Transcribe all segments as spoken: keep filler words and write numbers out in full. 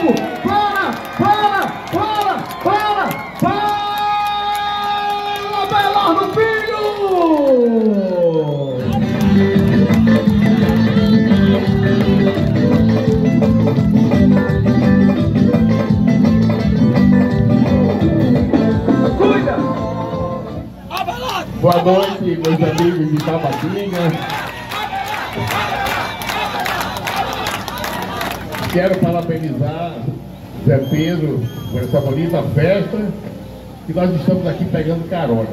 novo para, para, para, para, para Abelardo Filho! Cuida! Boa noite, meus amigos de Tabatinga. Quero parabenizar Zé Pedro por essa bonita festa que nós estamos aqui pegando carona.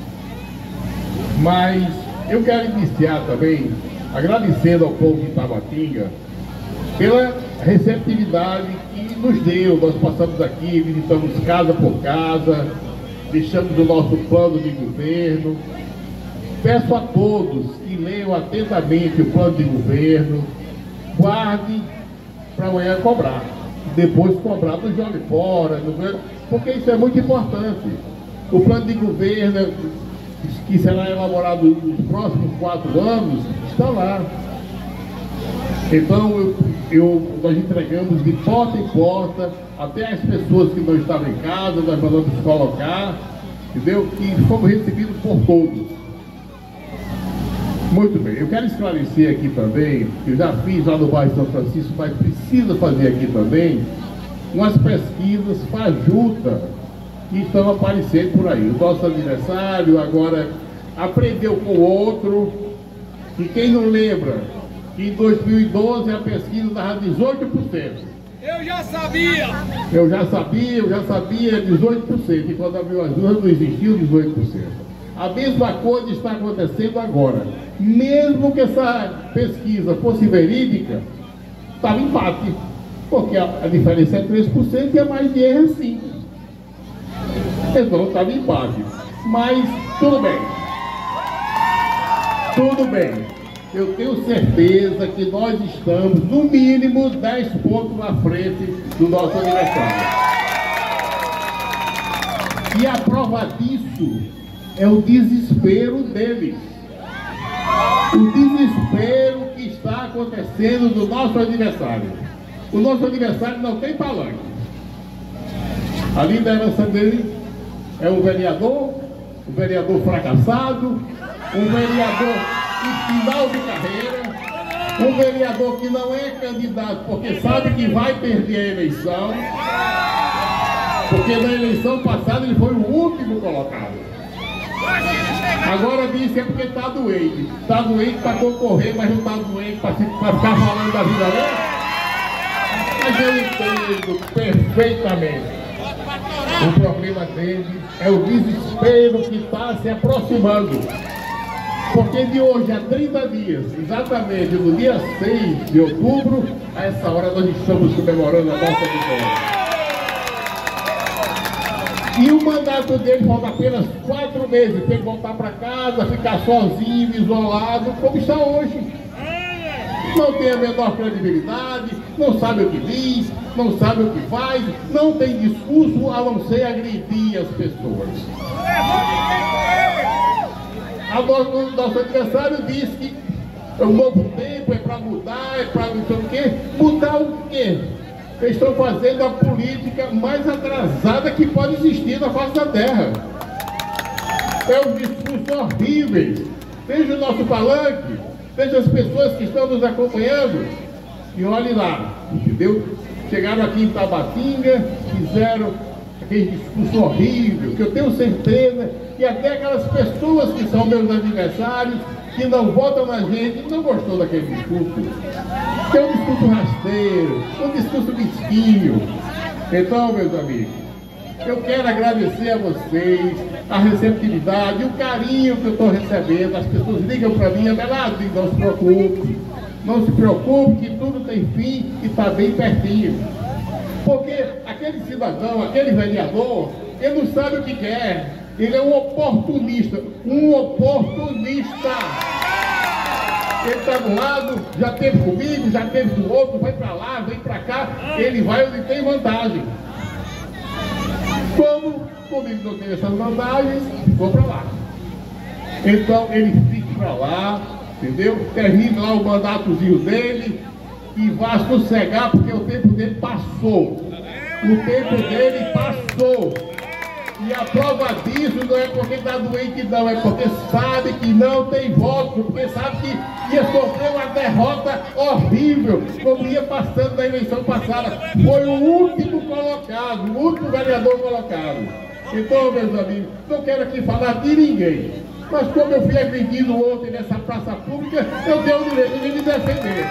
Mas eu quero iniciar também agradecendo ao povo de Tabatinga pela receptividade que nos deu. Nós passamos aqui, visitamos casa por casa, deixamos o nosso plano de governo. Peço a todos que leiam atentamente o plano de governo, guardem para amanhã cobrar, depois cobrar do jogo fora, porque isso é muito importante. O plano de governo que será elaborado nos próximos quatro anos está lá. Então eu, eu, nós entregamos de porta em porta, até as pessoas que não estavam em casa, nós mandamos colocar, entendeu? E fomos recebidos por todos. Muito bem, eu quero esclarecer aqui também, que eu já fiz lá no bairro São Francisco, mas precisa fazer aqui também, umas pesquisas fajutas que estão aparecendo por aí. O nosso aniversário agora aprendeu com o outro, e quem não lembra, que em dois mil e doze a pesquisa dava dezoito por cento. Eu já sabia! Eu já sabia, eu já sabia, dezoito por cento, e quando abriu as duas não existiu dezoito por cento. A mesma coisa está acontecendo agora. Mesmo que essa pesquisa fosse verídica, estava empate. Porque a, a diferença é três por cento e a mais de erro é cinco por cento. Então estava empate. Mas tudo bem. Tudo bem. Eu tenho certeza que nós estamos, no mínimo, dez pontos na frente do nosso aniversário. E a prova disso é o desespero deles. O desespero que está acontecendo no nosso aniversário. O nosso aniversário não tem palanque. A liderança dele é um vereador, um vereador fracassado, um vereador em final de carreira, um vereador que não é candidato porque sabe que vai perder a eleição, porque na eleição passada ele foi o último colocado. Agora disse é porque está doente. Está doente para concorrer, mas não está doente para ficar falando da vida dele. Mas eu entendo perfeitamente. O problema dele é o desespero que está se aproximando. Porque de hoje a trinta dias, exatamente no dia seis de outubro, a essa hora nós estamos comemorando a nossa vitória. E o mandato dele falta apenas quatro meses para ele voltar para casa, ficar sozinho, isolado, como está hoje. Não tem a menor credibilidade, não sabe o que diz, não sabe o que faz, não tem discurso a não ser agredir as pessoas. A nosso, nosso adversário disse que é um novo tempo, é para mudar, é para não sei o quê. Mudar o quê? Eles estão fazendo a política mais atrasada que pode existir na face da terra. É um discurso horrível. Veja o nosso palanque, veja as pessoas que estão nos acompanhando e olhe lá, entendeu? Chegaram aqui em Tabatinga, fizeram aquele discurso horrível, que eu tenho certeza que até aquelas pessoas que são meus adversários, que não votam na gente, não gostou daquele discurso. Que é um discurso rasteiro, um discurso mesquinho. Então, meus amigos, eu quero agradecer a vocês a receptividade, o carinho que eu estou recebendo. As pessoas ligam para mim, Abelardo, não se preocupe, não se preocupe que tudo tem fim e está bem pertinho. Porque aquele cidadão, aquele vereador, ele não sabe o que quer. Ele é um oportunista, um oportunista. Ele está do lado, já teve comigo, já teve do outro, vai para lá, vem para cá, ele vai onde tem vantagem. Como comigo não tem essas vantagens, vou para lá. Então ele fica para lá, entendeu? Termina lá o mandatozinho dele, e vá sossegar, porque o tempo dele passou. O tempo dele passou. E a prova disso não é porque está doente, não, é porque sabe que não tem voto, porque sabe que ia sofrer uma derrota horrível, como ia passando na eleição passada. Foi o último colocado, o último vereador colocado. Então, meus amigos, não quero aqui falar de ninguém, mas como eu fui agredido ontem nessa praça pública, eu tenho o direito de me defender.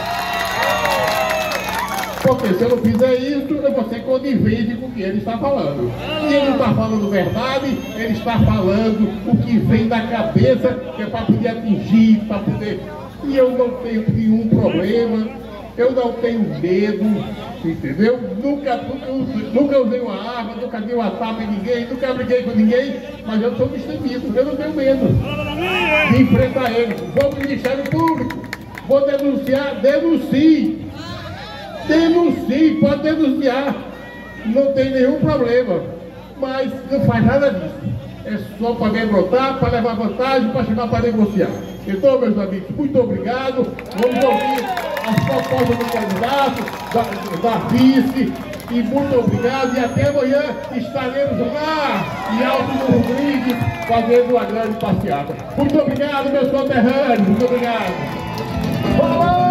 Porque se eu não fizer isso, eu vou ser conivente com o que ele está falando. E ele não está falando verdade, ele está falando o que vem da cabeça, que é para poder atingir, para poder... E eu não tenho nenhum problema, eu não tenho medo, entendeu? Nunca, nunca, nunca usei uma arma, nunca dei uma tapa em ninguém, nunca briguei com ninguém, mas eu sou destemido, eu não tenho medo de enfrentar ele. Vou para o Ministério Público, vou denunciar, denuncie. Denuncie, pode denunciar, não tem nenhum problema, mas não faz nada disso. É só para amedrontar, para levar vantagem, para chamar para negociar. Então, meus amigos, muito obrigado. Vamos ouvir as propostas do candidato, da, da vice, e muito obrigado. E até amanhã estaremos lá em Alto do Rodrigues fazendo uma grande passeada. Muito obrigado, meus conterrâneos, muito obrigado. Falou!